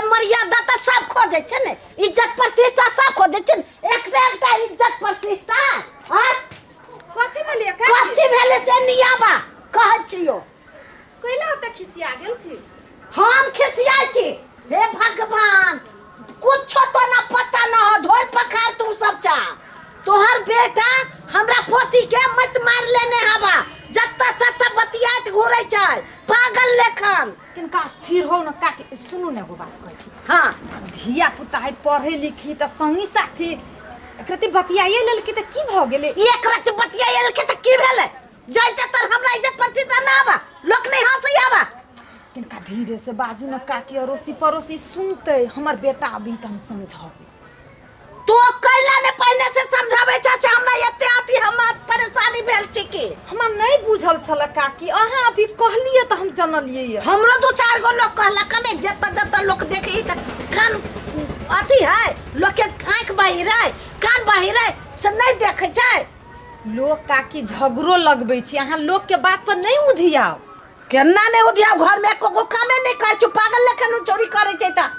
मर्यादा तो सब खो दे छै ने, इज्जत प्रतिष्ठा सब खो दे छै। एकटा इज्जत प्रतिष्ठा और कथि भेलिए का कथि भेले से नियाबा कहै छियो। कइला त खिसिया गेल छी। हम खिसिया छी। हे भगवान कुछ तो ना पता ना हो, ढोल पखार तू सब चा। तोहर बेटा हमरा पोती के मत मार लेने हवा, जत्ता तत्ता बतियात घुरै छै पागल लेखन। किनका स्थिर हो न काके। सुनू ने एगो बात कहै छी। हां धिया पुता है पढ़े लिखी त संगी साथी एकरती बतियाए लेल के त की भ गेले। एक रति बतियाए लेल के त की भेले। जय जतर हमरा इज्जत प्रतिष्ठा ना आवा, लोक नहीं हंसै आवा। किनका धीरे से बाजू न काके, अड़ोसी पड़ोसी सुनते हमर बेटा अभी त हम समझाबे। तो कैला ने पहले से समझाबे चाचा, हमरा एते आती हमर परेशानी भेल छी की। हमरा नहीं बुझल छल काकी, अहाँ अभी कहलिए त हम जानलिए। हमरो दो चार गो लोग कहला कने जत्ता जत्ता लोग देखी त कान अथी है, लोग के आंख बाहिर है कान बाहिर है से नहीं देखे छै। लोग काकी झगड़ो लगबै छी, अहाँ लोग के बात पर नहीं उधियाओ। केना नहीं उधियाओ, घर में एको कामे नहीं कर छु, पागल लेखन चोरी करे छै त।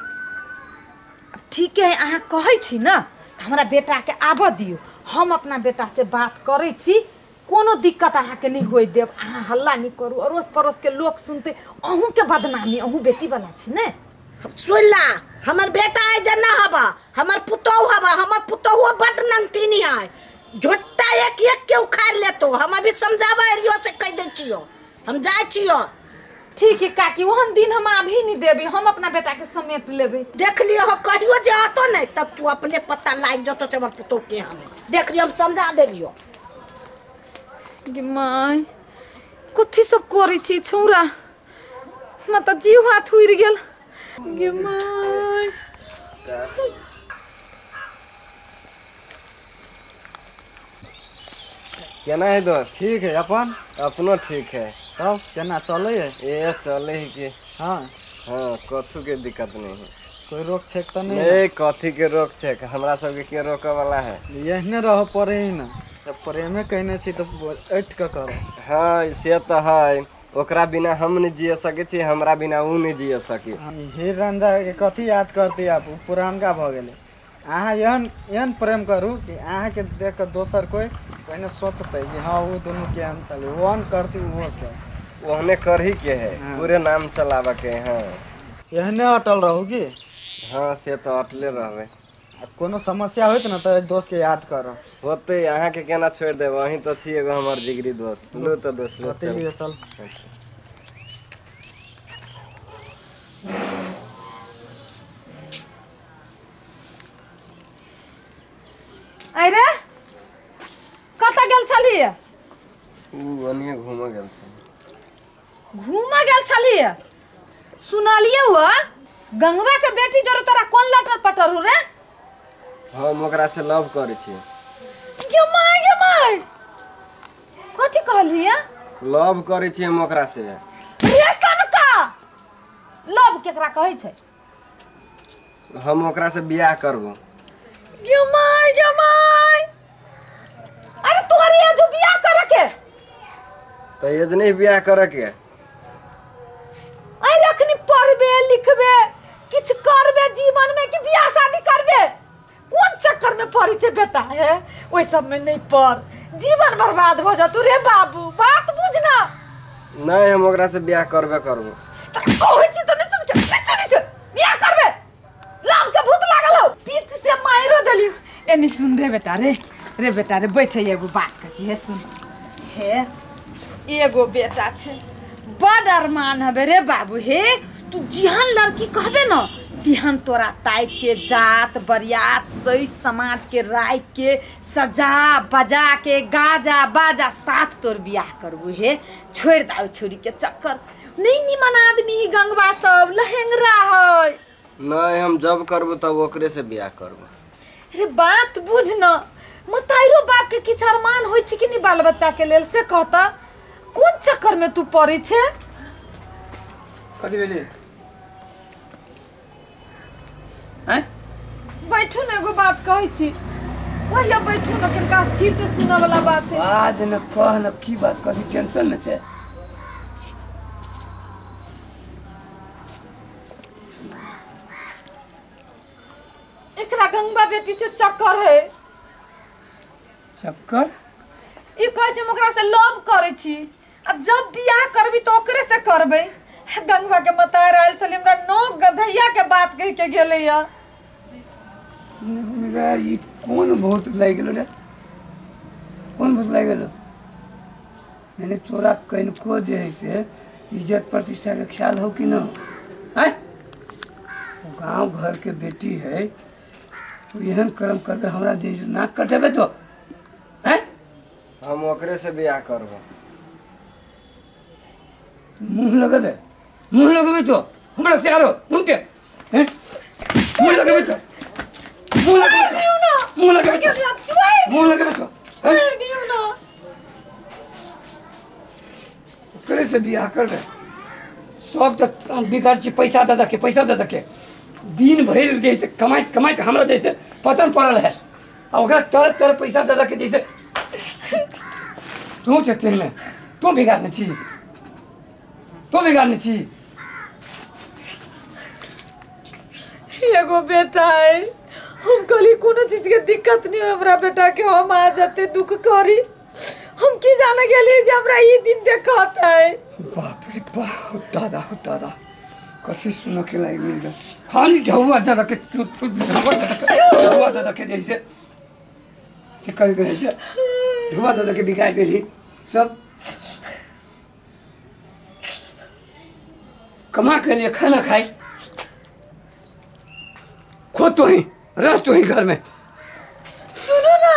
ठीक है अहाँ कहै छी न त हमरा बेटा के आब दियो, हम अपना बेटा से बात करै छी, कोनो दिक्कत अहाँ के नहीं होय देब। अहाँ हल्ला नहीं करू, अड़ोस पड़ोस के लोग सुनते अहूँ के बदनामी, अहूँ बेटी वाला छी ने। सुनला हमर बेटा है जना हवा, हमर पुतौ हवा, हमर पुतौ बड नंगटीनी है, झुट्टा एक एक के उखाड़ लेतो। हम अभी समझावा एरियो से कह दे छियो, हम जाय छियो। ठीक है काकी, ओहन दिन हम अभी नहीं देबी, हम अपना बेटा के समेट लेबे। देख लियो हो कहियो जे आतो नहीं तब तू अपने पता लाग जतो से हमर पुतौ के हमें देख लियो, हम समझा दे लियो। गे माय कथि सब करै छी छौरा, म त जीव हाथ उड़ गेल। गे माय केना है दोस्त? ठीक है अपन अपनो ठीक है। तब केना चले है? ए चले ही के। हाँ हाँ कथू के दिक्कत नहीं है। कोई रोक छेक तो नहीं? नहीं कथी के रोक छेक, हमरा सब के रोके वाला है। यहने रह पड़े ही ना, जब प्रेमे कहने छी तो ऐठ के करो। हाँ से तो है, ओकरा बिना हम नहीं जिए सके छी, हमरा बिना ऊ नहीं जिए सकी। हीर रंजा के कथी याद करती आप, पुरानका भ गेले। अहाँ एहन प्रेम करू कि अहाँ के देख के दोसर कोई पहले सोचते कि हाँ वो दोनों केहन चले, ओहन करती वो से ओहने कर ही के है। हाँ। पूरे नाम चलावा के। हाँ एहने अटल रहू की। हाँ से तो अटले रहबे। कोनो समस्या होत ना तो दोस्त के याद करो। होते अहाँ के केना छोड़ देब, वही तो छी एगो हमर जिगरी दोस्त। लो तो दोस्त लो चल। चल अरे कतऽ गेल छलिए? ऊ ओनिए घूम गेल छ। घूम गेल छलिए? सुनलिए हुआ गंगवा के बेटी जरे तोरा कौन लटर पटर हो रे? हम ओकरा से लव करे छी। गे माय कथि कहलिए? लव करे छी हम ओकरा से। रेस्टन का लव केकरा कहै छै? हम ओकरा से बियाह करबो। गे माय अरे तोहर ये जो बियाह करे के तो ये नहीं बियाह करे के। अरे अखनी पढ़बे लिखबे किछ करबे जीवन में कि बियाह शादी करबे? कौन चक्कर में पड़ी छे बेटा है? ओइ सब में नहीं पड़, जीवन बर्बाद हो जातु रे बाबू, बात बुझना। नहीं हम ओकरा से बियाह करबे करबो। कहै छी त नहीं सुनै छ, बियाह करबे? लाग के भूत लागल हो, पीठ से माइरो देलियो। एनी सुन रे बेटा रे बेटा रे बैठे एगो बात कह हे सुन। हे एगो बेटा छे बड़ अरमान हबे रे बाबू। हे तू जिहन लड़की कहबे न तिहन तोरा ताक के जात बरियात सही समाज के राय के सजा बजा के गाजा बाजा साथ तोर बियाह करबू। हे छोड़ दाओ छोरी के चक्कर, नहीं निमन आदमी गंगवा सब लहेंगरा है। नहीं हम जब करबो तब ओकरे से बियाह करबो। अरे बात बुझ न, मताइरो बाप के किछ अरमान होय छै कि नहीं बाल बच्चा के लेल से कहता? कौन चक्कर में तू पड़ी छे? कथि भेली? हैं? बैठू न एगो बात कहै छी। ओहिया बैठू न, कनिका स्थिर से सुने वाला बात है। आज न कह न की बात, कथि टेंशन में छे? हमरा गंगा बेटी से चक्कर है। चक्कर ई कहे छै ओकरा से लव करे छी आ जब बियाह करबी तो ओकरे से करबे। गंगा के मतार आयल छले हमरा नो गधैया के बात कह के गेले या। हमरा ई कौन भूत लाग गेलो रे? कौन भूत लाग गेलो? मैंने तोरा कनको जे है से इज्जत प्रतिष्ठा के ख्याल हो कि न? हैं? गांव घर के बेटी है तो एहन कर्म करबे हमरा जैसे नाक कटेबे तो हैं? हम ओकरे से बियाह करब। मुंह लगेबे तो हमरा से आरो उनके हैं? मुंह लगेबे तो मुंह लगेबे तो ओकरे से बियाह करबे। सब तो बिगाड़ छी पैसा दे के दिन भर जैसे कमाई हमरा जैसे पतन पड़ल है आ ओकरा तर पैसा दे के जैसे तू चलते में तू बिगाड़ने छी एगो बेटा है हम कली कोनो चीज के दिक्कत नहीं है हमरा बेटा के हम आ जाते दुख करी हम की जाने गेली जे हमरा ई दिन देखत है। बाप रे बाप दादा कथी सुनो के लाग मिल गया खाली ढौआ दादा के ढौआ दादा के जैसे कर दे से ढौआ दादा के बिगाड़ देली सब कमा के लिए खाना खाई खुद तो ही रस तो ही घर में। सुनो ना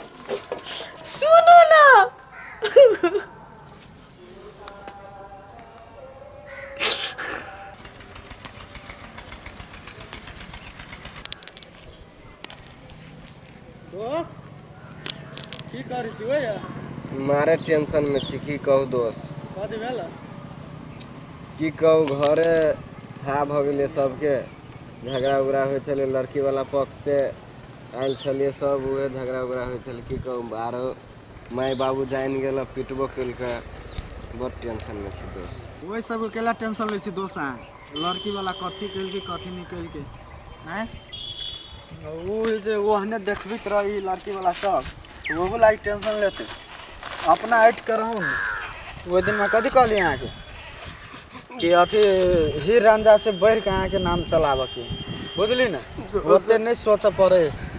दोस्त की करै छी ओए? मारे टेंशन में छी की कहू दोस्त। कथी भेल? की कहू घरे था भ गेलै सबके झगड़ा उगड़ा होइ छलै लड़की वाला पक्ष से आयल छलिए सब उहे झगड़ा उगड़ा होइ छलै की कहू आरो माय बाबू जान गेल पिटबो केलकै बड़ टेंशन में छी दोस्त। ओहि सबके केला टेंशन लै छी दोस्त? लड़की वाला कथी केलकै कथी नहीं केलकै हैं? वो जे ओहने देखबित रही लड़की वाला सब तो वो लाइक टेंशन लेते अपना हट कर रहूँ। वो दिन में कथी कहली यहाँ के कि अथी हीर रांझा से बढ़ के अहाँ के नाम चलाब के बुझली ना ओते नहीं सोच पड़े।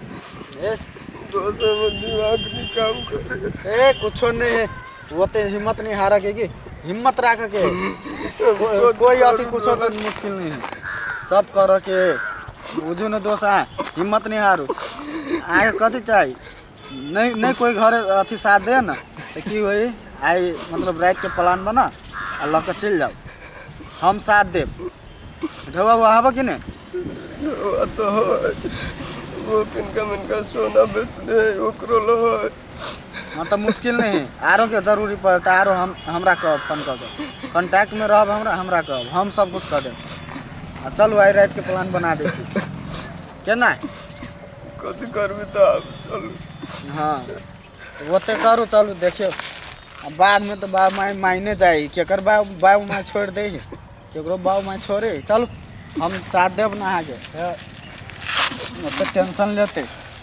कुछो नहीं है ओते हिम्मत नहीं हारा के की हिम्मत रख के कोई अथी कुछो तो मुश्किल नहीं है सब कर के बुझू न दोस्त हिम्मत नहीं हारू आगे कथी चाहिए नहीं कोई घर अथी साथ दे ना तो की हुई आई मतलब रात के प्लान बना आ लग चल जाओ हम साथ दे ढवा हुआ हवा कि नहीं तो वो किनका सोना बेचने ओकरो लो मतलब मुश्किल नहीं है आरो के जरूरी पड़ता आरो हमरा कह फोन कर कांटेक्ट में रहब हमरा कह हम सब कुछ कर देब। चलू आई रात के प्लान बना दे केना कथी करबी तो चलू। हाँ ओते करू चलू देखियो बाद में तो बाप माई मायने जाए केकर बाबू माई छोड़ दे केकरो बाबू माई छोड़े चलू हम साथ देव ना आगे तो टेंशन लेते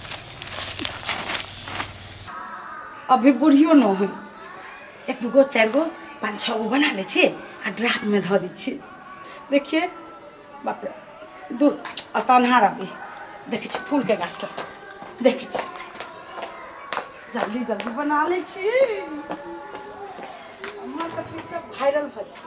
अभी बुढ़ियो न हो एक गो चार गो 5-6 गो बना ले छे आ ड्राफ्ट में धो दी छे। देखिए बाप रे दूर अतनहार अभी देखे छे फूल के गाछ देखे छे जल्दी जल्दी बना ले छी हमर त टिकटॉक वायरल भ जाए।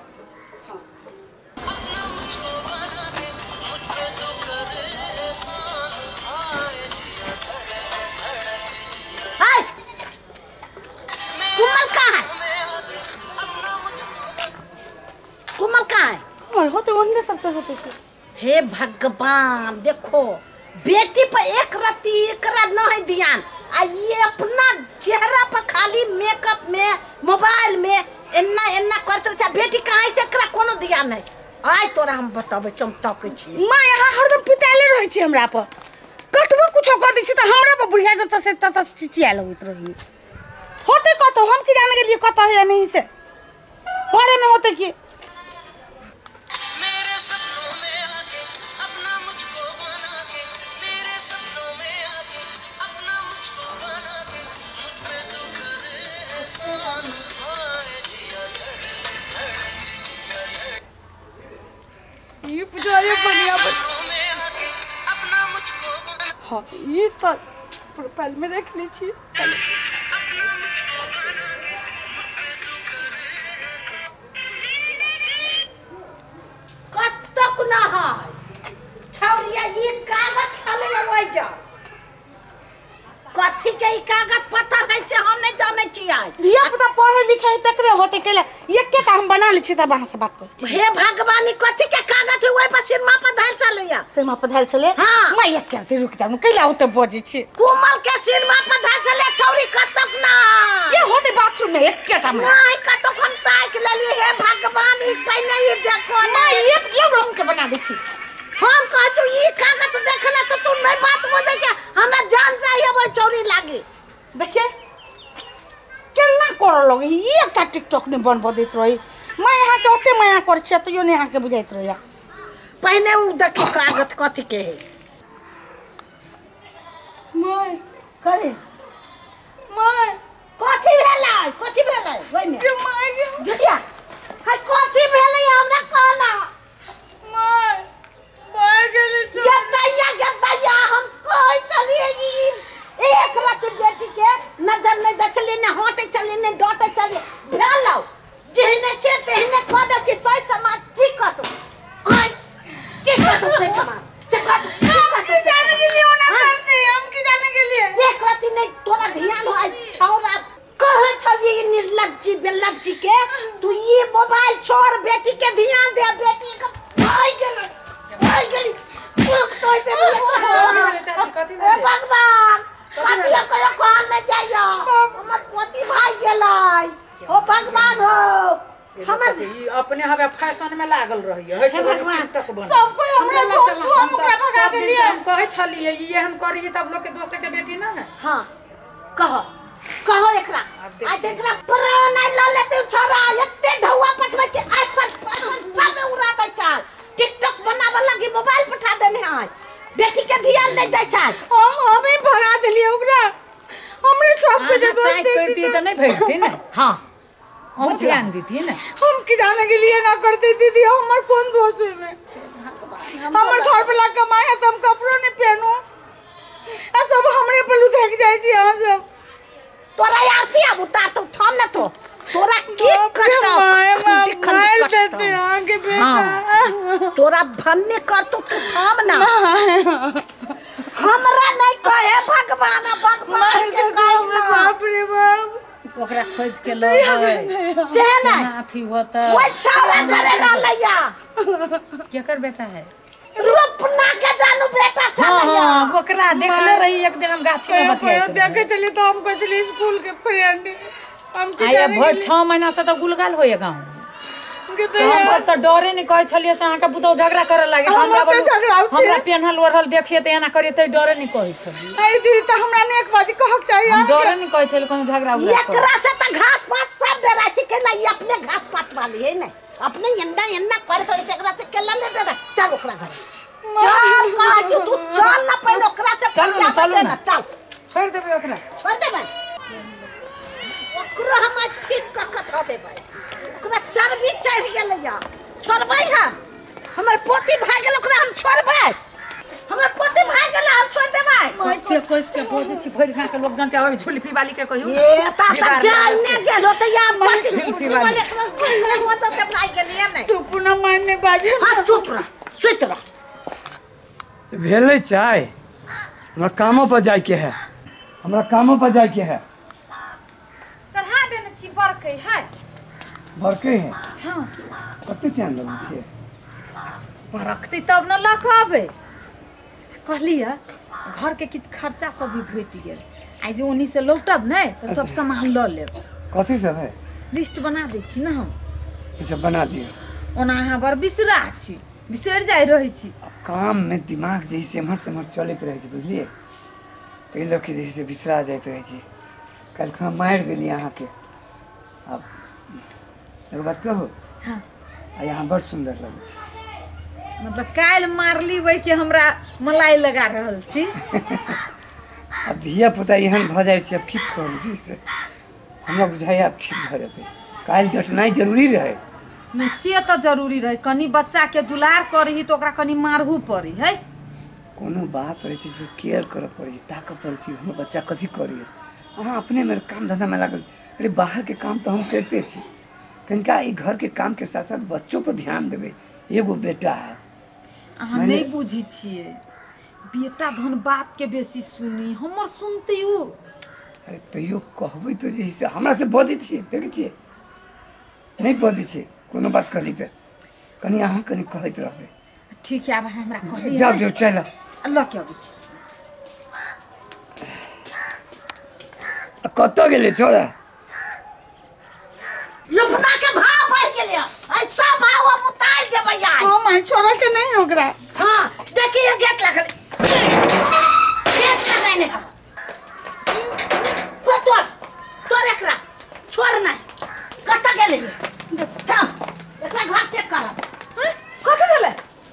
हे भगवान देखो बेटी पर एक रत्ती एकरा नहीं ध्यान आ ये अपना चेहरा पर खाली मेकअप में मोबाइल में एन्ना करते रहे बेटी कहाँ से एकरा कोनो ध्यान नहीं। आइ तोरा हम बताबे चमतक छी मां यहाँ हरदम पिताले रहे छी हमरा पर कतबो कुछो कर दै छी त हमरा पर बुढ़िया जत से तत चिचिया लगत रही होते कतो हम की जाने गेलिए कतो है नहीं से बारे में होते की ये बुझाए बढ़िया हाँ ये तो प्रोफाइल में रख ली छी कतक ना है छौरिया ये कागज चले रोई जा कथी के ई कागज पत्थर है से हम नहीं जाने छियै धिया पुता पढ़े लिखे तकरे होते केले एक के हम बना ली छी त वहां से बात कर हे भगवानी कथी के कागज है ओइ पर सिरमा पर धैल चलैया सिरमा पर धैल चले हाँ। मैं एक करते रुक जाऊं कैला होते बोजी छी कोमल के सिरमा पर धैल चले छौरी कतक ना ये होते बाथरूम में एक के में नहीं कतक हम ताक लेली हे भगवान ई पहले ही देखो ना मैं एक रूम के बना दी छी हम कहतु ई कागज देखला तो तू नहीं बात बोले छ हमरा जान चाहिए वो चोरी लागी देखिए केना कर लोग ये एकटा टिकटॉक ने बनबो देत रही मैं यहां के ओते माया कर छ तो यो ने यहां के बुझाइत रहिया पहले उ देखी कागज कथी के है मैं करे मैं कथी भेलै ओइ में मैं गटिया हाय कथी भेलै हमरा कहना गद्दैया हम कोई चलिए ई एक रति बेटी के नजर नहीं दचली ने होटे चली ने डोटे चली भेलौ जेहने छे तेहने कद कि सही समाज की कतो हाय की कतो से समाज से कतो जाने के लिए होना करते हम की जाने के लिए एक रति नहीं तोरा ध्यान हो छौरा कहे छली निर्लज्जी बेलज्जी के तू ये मोबाइल छोड़ बेटी के ध्यान दे बेटी का भाई गेली तोड़ दे ए भगवान कतिया कयो कान में जाइयो हमर पोती भाई गेलै ओ भगवान हो हमर अपने हवे फैशन में लागल रही है हे भगवान सब कोई हमरा हम ओकरा भगा देलिए हम कहे छलिए ये हम करी तब लोग के दोस्त के बेटी ना है हां कहो एकरा आ देखला प्राण ल लेते छोरा एते ढौआ पटबै के आसन सब उड़ा दै चाल टिकटॉक बनावे लगी मोबाइल पठा देने है बेटी के ध्यान नहीं दै छै हम ही भगा देलिए ओकरा हमरे सब के जे दोस्त करती तो नहीं भेजती ना हां हम ध्यान देती ना हम की जाने के लिए ना करते दीदी हमर कौन दोष है में हमर घर पे ला कमाए है हम कपड़ों नहीं पहनो आ सब हमरे पे लुधक जाय छी हां सब तोरा आरती अब उतार तो थाम न तो तोरा की करता मार देते आगे बेटा तोरा भन्ने कर तो तू थाम ना हमरा नहीं कहे भगवान के कहना बाप रे बाप ओकरा खोज के लो है से ना अथी होता ओइ छौरा जरे रहलैया केकर बेटा है रूपना के जानू बेटा छलैया हां ओकरा देखले रही एक दिन हम गाछी में बतियाए देखे चली तो हम को चली स्कूल के फ्रेंड हम की आया भर 6 महीना से तो गुलगाल होए गांव में हम सब तो डरे नहीं कहे छलिए से अहाँ के बुतो झगड़ा करे लागे हमरा पेनहल ओढ़ल देखिए त एना करिए त डरे नहीं कहे छलिए अरे दीदी त हमरा ने एक बाजी कहक चाहिए हम डरे नहीं कहे छलिए कहूं झगड़ा उगड़ा एकरा से त घास पात सब डरा छी के लाई अपने घास पात वाली है नहीं अपने यन्ना कर तो एकरा से केला ले डरा चल ओकरा घर चल कह तू चल ना पहले ओकरा से चल ना चल छोड़ देबे ओकरा छोड़ दे भाई ओकरा हम ठीक क कथा दे भाई ओकरा चर्बी चढ़ गेलैया छोड़बै हमर पोती भाग गेल ओकरा हम छोड़बै हमर पोती भाग गेल हम छोड़ देबै से कोस के पोती छी भर खा के लोग जानते होय झुलपी वाली के कहियो ए ता जान ने गेल होते या मत झुलपी वाली हो तो से भाग गेलिए नहीं चुप ना मानने बाजी हां चुप रह सुत रह भेले चाय हमरा कामों पर जाय के है हमरा कामों पर जाय के है चढ़ा देने छी बरकै है बरके है हां कते टाइम लगै छै बरकती तब न लखबे कहलिए घर के किछ खर्चा सब भी घट गेल आई जे ओनी से लौटब नहीं तो सब सामान ल लेब कथी सब है लिस्ट बना दै छी न हम अच्छा बना दियो ओना अहाँ बर बिसरा छी बिसर जाय रहै छी काम में दिमाग जैसे एम्हर से एम्हर चलत रहे छै बुझलिए तो लोग के जैसे बिसरा जाइत रहे छै कल खा मार देली अहाँ के अब एक बात कहो हाँ आ यहाँ बड़ सुंदर लगे छै मतलब काल मारली वही के हमरा मलाई लगा रहल छी अब धिया पुता एहन भ जाय छै अब की करू जैसे हमरा बुझाय अब ठीक भ जेतै काल डटनाइ जरूरी रहे नहीं से तो जरूरी रहे कनी बच्चा के दुलार करही तो ओकरा कनी मारहू पड़ी है कोनो बात रहे से केयर करे पड़ी ताक पड़ी हमर बच्चा कथी करिए अहाँ अपने मेरे काम धंधा में लागल अरे बाहर के काम तो हम करते छी कनिका ई घर के काम के साथ साथ बच्चों पर ध्यान देवे एगो बेटा है अहाँ नहीं बुझी छिए बेटा धन बाप के बेसी सुनी हमर सुनते उ अरे तैयो कहबै तो जे से हमरा से बजी छिए देखे छिए नहीं बजी छिए कोनो बात करी त कनी अहाँ कनी कहैत रहबै ठीक है अब हमरा कहि जाओ जो चल अल्लाह के अबै छी कत गेले छोड़ा लफना के भाव बढ़ गेले ऐसा भाव हम उतार देबै यार हां माय छोरा के नहीं ओकरा हां देखिए गेट लगल गेट लगाने का तोड़ तोड़ एकरा छोड़ नहीं कत गेले चल एकरा घर चेक कर कथि भेले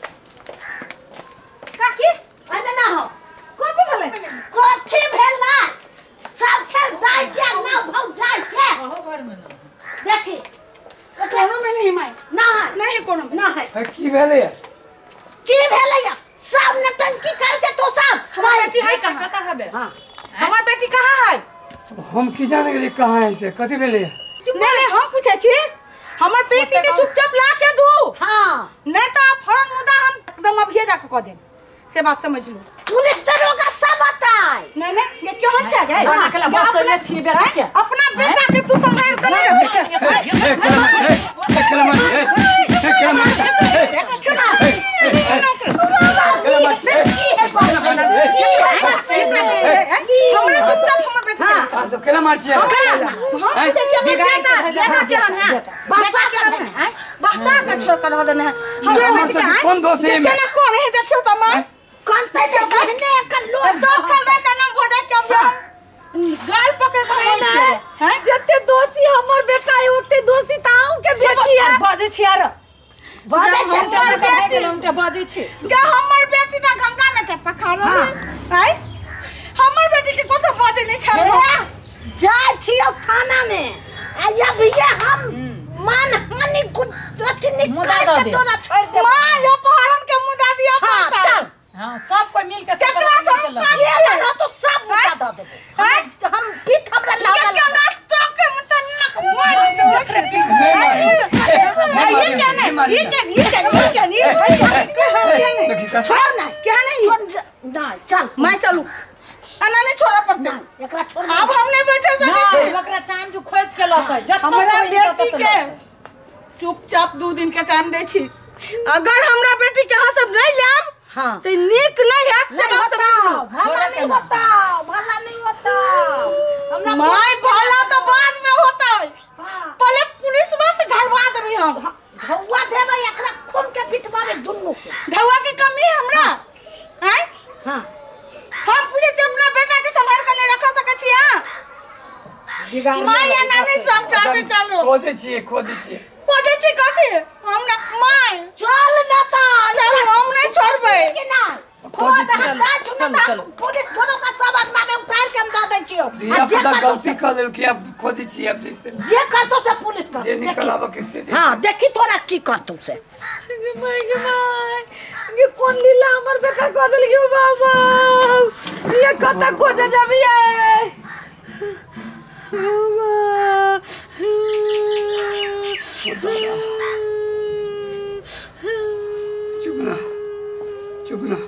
काकी अने ना हो कथि भेले कथि भेल ना सब खेल दाई के ना भौ जाय के हो घर में देखी कोनो में नहीं माय ना है नहीं कोनो में ना है की भेले की भेले या सब नटंकी करते तो सब हमार बेटी है कहाँ कहां पता हबे हां हमार बेटी कहां है हम की जाने गेली कहाँ है से कथी भेले नहीं हम पूछे छी हमर बेटी के चुपचाप ला के दू हां नहीं तो फौरन मुद्दा हम एकदम अभिये जाके कह देम से बात समझ लो पुलिस दरोगा सब बताए नहीं ये क्यों हो जाएगा बना के ला बस ले छी बेटा के अपना बेटा के तू संभाल कर हमरा चुपचाप हमर बेटा सब केला मार छिए हम पूछे छी हमर बेटा केहन है बसा केहन है बसा के छोड़ कर दे देना हमरा बेटी है कौन दोष है केना कौन है देखियो त मैं कौन ते कहने का लोग सब खबर का नाम भोजा के हम गाल पकड़ के हैं जते दोषी हमर बेटा है ओते दोषी ताऊ के बेटी है बाजे छी यार बाजे हमर बेटी हमटे बाजे छी क्या हमर बेटी दा गंगा में के पखारो है हमर बेटी के कोसा बाजे नहीं छाड़ जा छियो थाना में आ अब ये हम मान हानि को अथी निकाल के तोरा छोड़ दे मां यो पहाड़न के मुदा दिया हां चल हां सब कोई मिल के केकरा सब ये करो तो सब मुद्दा दे देबे हम पीठ हमरा लागल क्या रात के मुतन्नक मार छोड़ ना क्या नहीं ना चल मैं चलू अना नहीं छोड़ा पड़ता एकरा छोड़ अब हम नहीं बैठे सके छी ओकरा टाइम जो खोज के लकै जत हमरा बेटी के चुपचाप 2 दिन के टाइम दे छी अगर हमरा बेटी के हां सब नहीं लाब हां तो नीक नहीं है से बात समझ लो भला नहीं होता हमरा माय भला तो बाद में होता है पहले पुलिस में से झड़वा देबे हम धौवा देबे एकरा खून के पिटवावे दुन्नु के धौवा के कमी है हमरा हैं हां हम पूछे जब अपना बेटा के संभाल कर नहीं रख सके छी हां माय या नानी समझा दे चलो खोजे छिए कोठे छी कथि हमरा माय चल नेता चल हम नहीं छोड़बे कि ना खोद हटा चुना पुलिस दोनों का सब अंगना में उतार के अंदर दे छियो दिया पता गलती कर लेल कि अब खोजे छिए अब जैसे जे कर तो से पुलिस कर जे निकलावा किससे हां देखी तोरा की कर तू से माय ये कौन लीला हमर बेटा को दल गयो बाबा ये कता खोजे जाबी है चुप ना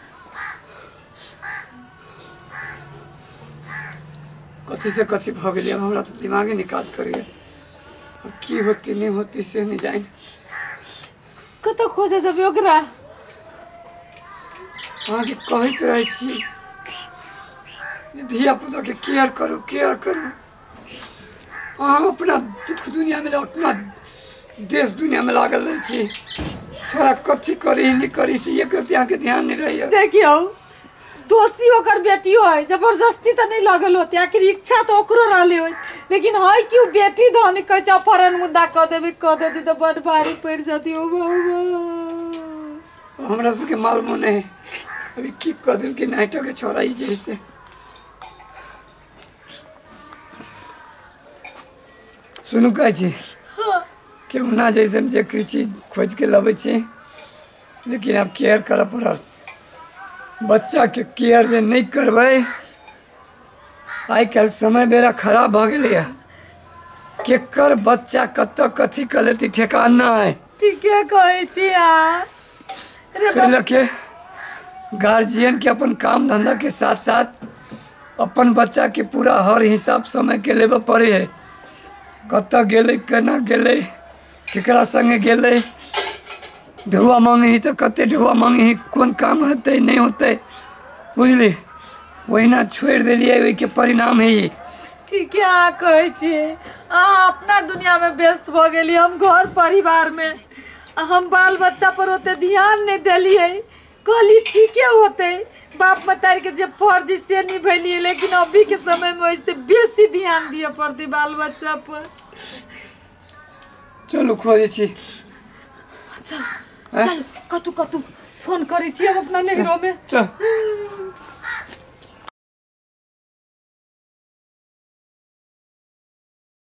कथी से कथी भ गेलै हमरा तो दिमागे निकाज करिए अब की होती नहीं होती से नहीं जाए कता खोजे जाबी ओकरा आगे कहते रहे छी धिया पुता के केयर करू अहाँ अपना दुख दुनिया में अपना देश दुनिया में लागल रहे छी थोड़ा कथी करी नहीं करी से ये करते यहाँ के ध्यान नहीं रही है देखियो दोषी होकर बेटी होय जबरदस्ती तो नहीं लगल होते आखिर इच्छा तो ओकरो रहले होय लेकिन है क्यों बेटी धन कह अपहरण मुद्दा कह देती तो बड़ भारी पड़ जाती हो बाबा हमरा सबके मालूम नहीं अभी की कह दिल के नाइटो के छोड़ा ही जैसे सुनू कह छी केहुना जैसे जे चीज खोज के लबै छी लेकिन अब केयर करऽ पड़ल। बच्चा के केयर जे नहीं करबै आइ काल्हि समय बेरा खराब भ गेलै। केकर बच्चा कतऽ कथी कर लेती ठेकाना है। ठीके कहै छी अहाँ। कैला के गार्जियन के अपन काम धंधा के साथ साथ अपन बच्चा के पूरा हर हिसाब समय के लेबऽ पड़े है। कतऽ गेलै केना गेलै केकरा संगे गेलै ढुआ मांगे ही तो कते ढुआ मांगे ही कौन काम होते नहीं होते बुझली। वहीना छोड़ दिलिए वही के परिणाम है ये। ठीके अहाँ कहै छी। अहाँ अपना दुनिया में व्यस्त भ गेली हम घर परिवार में। हम बाल बच्चा पर ओते ध्यान नहीं दिलिए। कहली ठीके होते बाप मतारी के जे फर्ज से निभैलिए लेकिन अभी के समय में वैसे बेसी ध्यान दिए पड़ती बाल बच्चा पर। चलो खोजे छी। चल चल कतु फोन करै छी हम अपना नैहरो में। चल